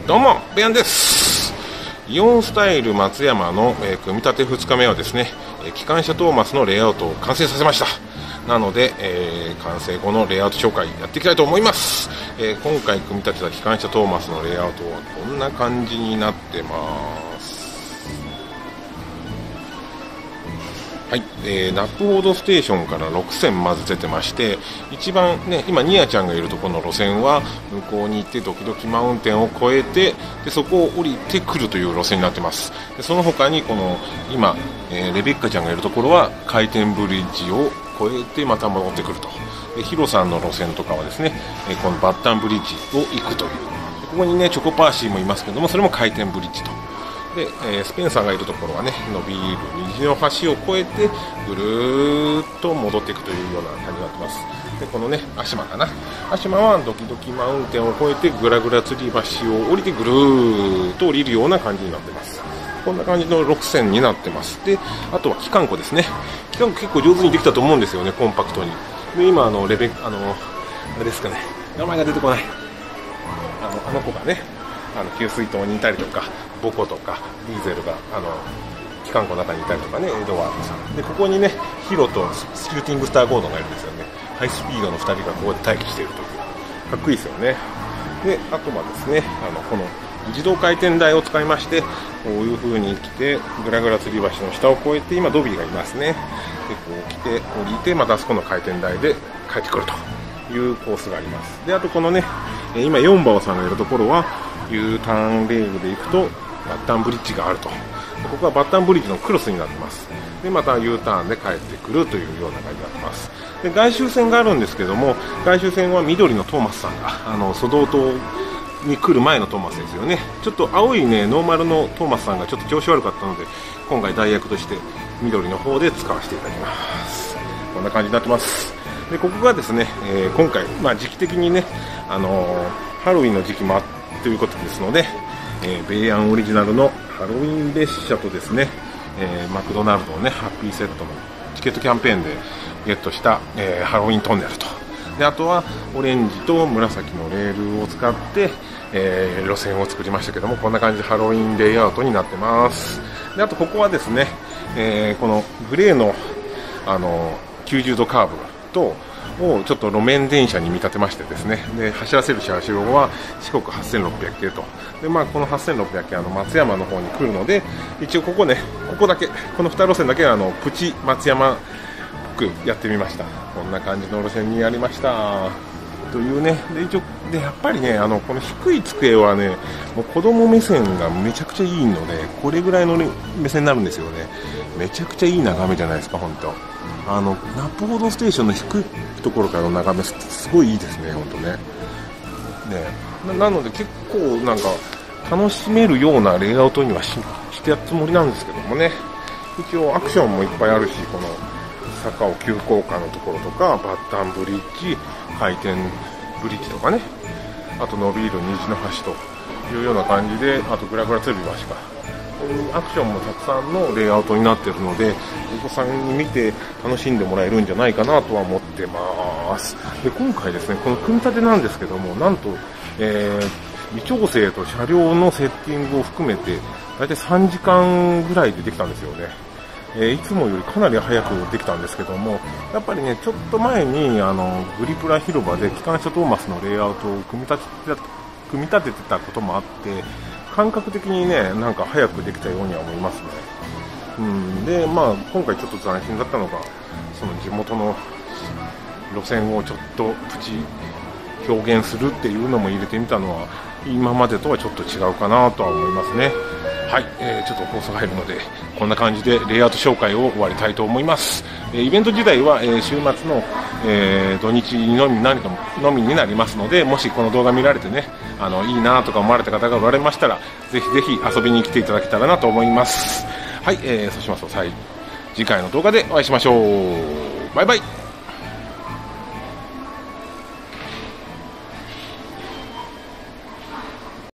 どうもベアンです。イオンスタイル松山の、組み立て2日目はですね、機関車トーマスのレイアウトを完成させました。なので、完成後のレイアウト紹介やっていきたいと思います。今回組み立てた機関車トーマスのレイアウトはこんな感じになってます。はい、ナップフォードステーションから6線まず出てまして、一番ね、今ニアちゃんがいるところの路線は向こうに行ってドキドキマウンテンを越えて、でそこを降りてくるという路線になってます。でその他にこの今、レベッカちゃんがいるところは回転ブリッジを越えてまた戻ってくると。でヒロさんの路線とかはですね、このバッタンブリッジを行くという。でここにねチョコパーシーもいますけども、それも回転ブリッジと。でスペンサーがいるところはね、伸びる虹の橋を越えてぐるーっと戻っていくというような感じになってます。でこのねアシマかな、アシマはドキドキマウンテンを越えてグラグラ吊り橋を降りてぐるーっと降りるような感じになってます。こんな感じの6線になってます。であとは機関庫ですね。機関庫結構上手にできたと思うんですよね、コンパクトに。で今レベあれですかね、名前が出てこない、あの子がね給水塔にいたりとか、ボコとかディーゼルが機関庫の中にいたりとかね、エドワードさんで、ここにねヒロとシューティングスターゴードンがいるんですよね。ハイスピードの2人がここで待機しているという、かっこいいですよね。であとはですね、この自動回転台を使いまして、こういう風に来てグラグラ吊り橋の下を越えて、今ドビーがいますね。でこう来て降りてまたあそこの回転台で帰ってくるというコースがあります。であとこのね、今4番さんがいるところは U ターンレールで行くとバッタンブリッジがあると。ここはバッタンブリッジのクロスになってます。でまた U ターンで帰ってくるというような感じになってます。で外周線があるんですけども、外周線は緑のトーマスさんがソドー島に来る前のトーマスですよね。ちょっと青いねノーマルのトーマスさんがちょっと調子悪かったので、今回代役として緑の方で使わせていただきます。こんな感じになってます。でここがですね、今回、時期的にね、ハロウィンの時期もということですので、ベイアンオリジナルのハロウィン列車とですね、マクドナルドのねハッピーセットのチケットキャンペーンでゲットした、ハロウィントンネルと。であとはオレンジと紫のレールを使って、路線を作りましたけども、こんな感じでハロウィンレイアウトになってます。であとここはですね、このグレーの、90度カーブとをちょっと路面電車に見立てましてですね、で走らせる車両は四国8600系と。でこの8600系松山の方に来るので、一応ここだけこの2路線だけプチ松山っぽくやってみました。こんな感じの路線にやりましたというね。で一応でやっぱりねこの低い机はね、もう子供目線がめちゃくちゃいいので、これぐらいの、目線になるんですよね。めちゃくちゃいい眺めじゃないですか、本当。ナップフォードステーションの低いところからの眺めすごいいいですね、本当ね。なので結構なんか楽しめるようなレイアウトにはしてやったつもりなんですけどもね。一応アクションもいっぱいあるし、この坂を急降下のところとか、バッタンブリッジ、回転ブリッジとかね、あと伸びる虹の橋というような感じで、あとグラグラ吊り橋か、こういうアクションもたくさんのレイアウトになっているので、お子さんに見て楽しんでもらえるんじゃないかなとは思ってます。で今回ですね、この組み立てなんですけども、なんと、微調整と車両のセッティングを含めて大体3時間ぐらいでできたんですよね。いつもよりかなり早くできたんですけども、やっぱりねちょっと前にグリプラ広場で機関車トーマスのレイアウトを組み立ててたこともあって、感覚的にねなんか早くできたようには思いますね。で今回ちょっと斬新だったのが、その地元の路線をちょっとプチ表現するっていうのも入れてみたのは、今までとはちょっと違うかなとは思いますね。はい、ちょっと放送が入るのでこんな感じでレイアウト紹介を終わりたいと思います。イベント自体は、週末の、土日のみになりますので、もしこの動画見られてねいいなとか思われた方がおられましたら、ぜひぜひ遊びに来ていただけたらなと思います。はい、そうしますと次回の動画でお会いしましょう。バイバイ。